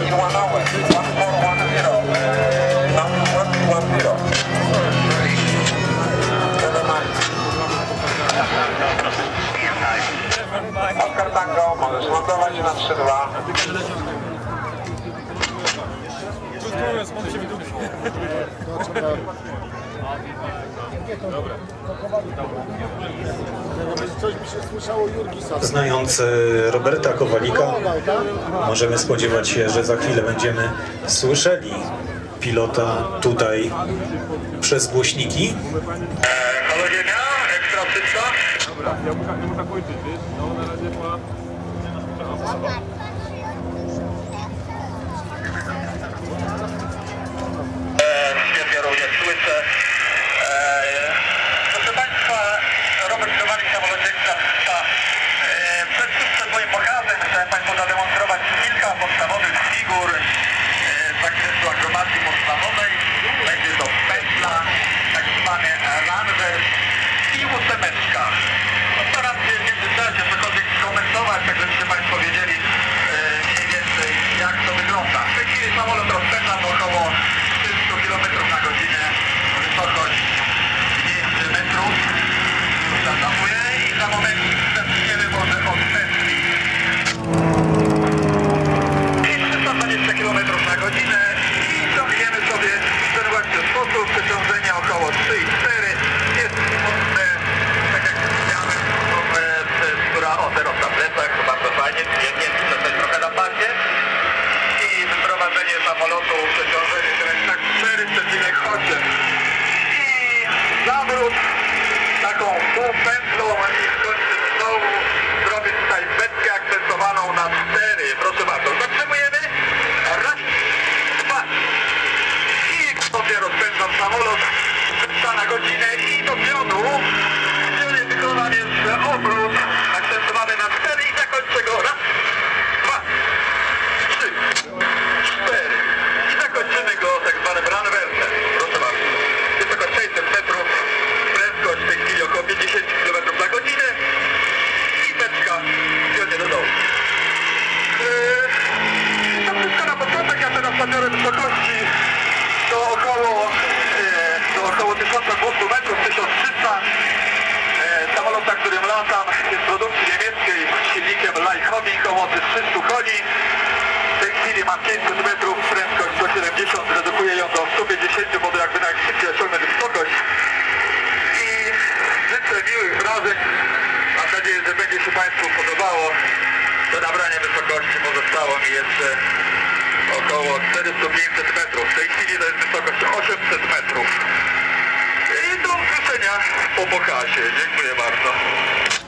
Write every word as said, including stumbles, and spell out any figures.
Oscar Tango, możesz lądować na trzy dwa. Znając Roberta Kowalika, możemy spodziewać się, że za chwilę będziemy słyszeli pilota tutaj przez głośniki. Halo Ziemia, ekstra trzysta. Dobra, ja muszę, ja muszę kończyć, wiesz? No na razie ma... Świetnie również słyszę. Eee, proszę Państwa, Robert Kowalik, samolot ekstra trzysta. Eee, przed, przed moim pokazem chciałem Państwu zademonstrować kilka podstawowych figur eee, z zakresu akrobacji podstawowej. Będzie to pętla, tak zwany runwers i ósemeczka. Staram się w międzyczasie cokolwiek skomentować, tak żebyście Państwo wiedzieli eee, mniej więcej jak to wygląda. W tej chwili samolot rozpędza około trzysta kilometrów na godzinę, wysokość dwieście metrów. Już zatamuje i za moment zaczniemy może od pętli. I trzysta dwadzieścia kilometrów na godzinę i ciągniemy sobie w ten właśnie sposób. Przeciążenie około trzy i cztery. Jest mocne, tak jak wspomniałem, która o teraz na plecach, to bardzo fajnie, przyjemnie, tutaj trochę na pasie. I wyprowadzenie samolotu, przeciążenie tak cztery przecinek osiem. I zawrót taką półpętlą i skończymy znowu. Zrobię tutaj wędkę akcentowaną na cztery. Proszę bardzo, zatrzymujemy. Raz, dwa. I sobie rozpędzam samolot na godzinę i do pionu. Pionie wykonam jeszcze obrót akcentowany na cztery i zakończę go. Raz, dwa, trzy, cztery. I zakończymy go tak zwanym runwersem. Proszę bardzo. Wysokość sześćset metrów, prędkość w tej chwili około pięćdziesiąt kilometrów na godzinę i beczka pionie do dołu. Yy, to wszystko na początek. Ja teraz zabiorę wysokości do około, yy, do około tysiąc dwieście metrów, tysiąc trzysta. Yy, samolot, na którym latam, jest produkcji niemieckiej z silnikiem Leichhomming o mocy trzysta koni. W tej chwili mam pięćset metrów, prędkość sto siedemdziesiąt, redukuję ją do stu pięćdziesięciu, bo to jakby najszybciej osiągnę wysokość. I życzę miłych wrażeń. Mam nadzieję, że będzie się Państwu podobało. Do nabrania wysokości pozostało mi jeszcze około czterysta do pięciuset metrów. W tej chwili to jest wysokość osiemset metrów. I do usłyszenia po pokazie. Dziękuję bardzo.